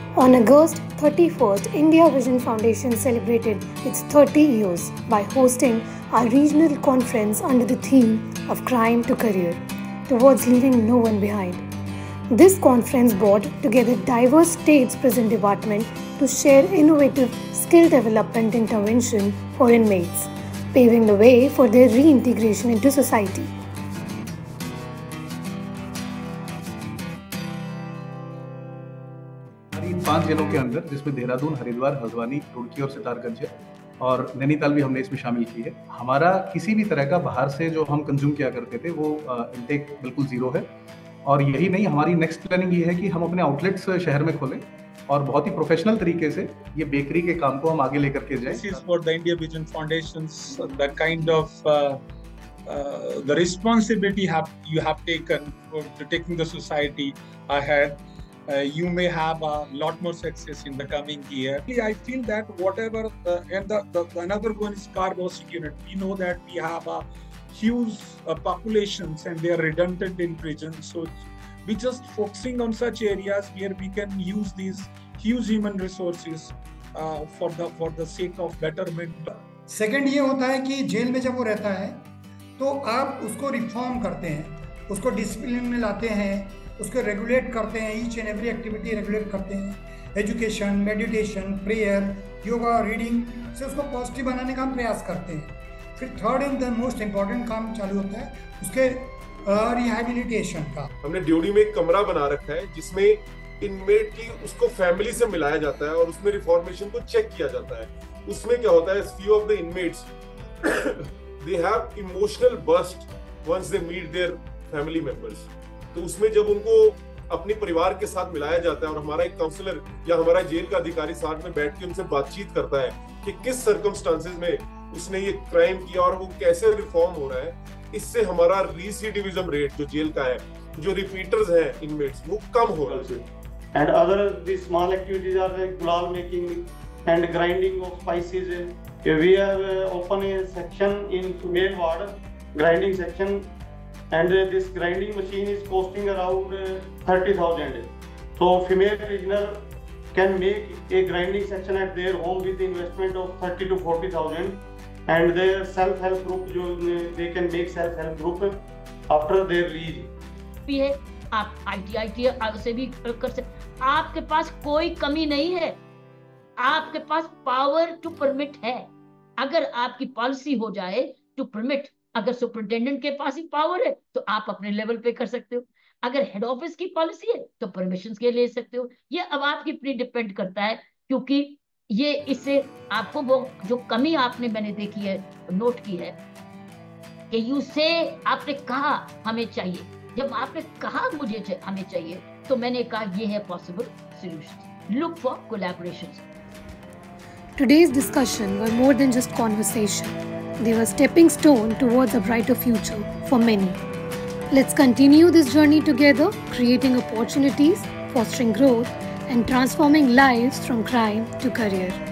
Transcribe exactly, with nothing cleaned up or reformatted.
On August thirty-first, India Vision Foundation celebrated its thirty years by hosting our regional conference under the theme of Crime to Career, towards leaving no one behind. This conference brought together diverse states prison departments to share innovative skill development intervention for inmates, paving the way for their reintegration into society. इन पांच जेलों के अंदर, जिसमें देहरादून, हरिद्वार, हल्द्वानी, रुड़की और सितारगंज है और नैनीताल भी हमने इसमें शामिल की है। हमारा किसी भी तरह का बाहर से जो हम कंज्यूम किया करते थे वो इनटेक बिल्कुल जीरो है। और यही नहीं, हमारी नेक्स्ट प्लानिंग ये है कि हम अपने आउटलेट्स शहर में खोलें और बहुत ही प्रोफेशनल तरीके से ये बेकरी के काम को हम आगे लेकर के जाएं। This is for the India Vision Foundation's the kind of uh, uh, the responsibility have you have taken for to taking the society ahead. Uh, you may have a lot more success in the coming year. I feel that whatever the, and the, the, the another one is cargo security. We know that we have a huge uh, populations and they are redundant in prison. So we just focusing on such areas where we can use these huge human resources uh, for the for the sake of betterment. Second ये होता है कि jail में जब वो रहता है तो आप उसको रिफॉर्म करते हैं, उसको डिसिप्लिन में लाते हैं, उसको रेगुलेट करते हैं, each and every activity regulate करते हैं। Education, meditation, prayer, yoga, reading से उसको पॉजिटिव बनाने का हम प्रयास करते हैं। फिर third and the most important काम चालू होता है उसके रिहैबिलिटेशन का। हमने ड्यूटी में एक कमरा बना रखा है जिसमें इनमेट की उसको फैमिली से मिलाया जाता है और उसमें रिफॉर्मेशन को चेक किया जाता है। उसमें क्या होता है, few of the inmates they have emotional burst once they meet their family members. तो उसमें जब उनको अपने परिवार के साथ मिलाया जाता है और हमारा एक काउंसलर या हमारा जेल का अधिकारी साथ में बैठ के उनसे बातचीत करता है कि किस सर्कमस्टांसेस में उसने ये क्राइम किया और वो कैसे रिफॉर्म हो रहा है, इससे हमारा रेसिडिविज्म रेट जो जेल का है, जो रिपीटर्स हैं इनमेट्स, वो कम हो रहा है। And other these small activities are like gulal making and grinding of spices. We have uh, open a section in female ward, grinding section, and uh, this grinding machine is costing around uh, thirty thousand. So female prisoner can make a grinding section at their home with investment of thirty to forty thousand, and their self-help group, जो they can make self-help group after their release. आप I T I T से भी कर सकते। आपके पास कोई कमी नहीं है, आपके पास पावर टू परमिट है। अगर आपकी पॉलिसी हो जाए टू परमिट, अगर सुपरिटेंडेंट के पास ही पावर है तो आप अपने लेवल पे कर सकते हो। अगर हेड ऑफिस की पॉलिसी है तो परमिशन के ले सकते हो। ये अब आपकी प्री डिपेंड करता है, क्योंकि ये इससे आपको वो जो कमी आपने मैंने देखी है, नोट की है कि यू से आपने कहा हमें चाहिए, जब आपने कहा मुझे चा, हमें चाहिए, तो मैंने कहा ये है possible solution. Look for collaborations. Today's discussion were more than just conversation. They were stepping stone towards a brighter future for many. Let's continue this journey together, creating opportunities, fostering growth, and transforming lives from crime to career.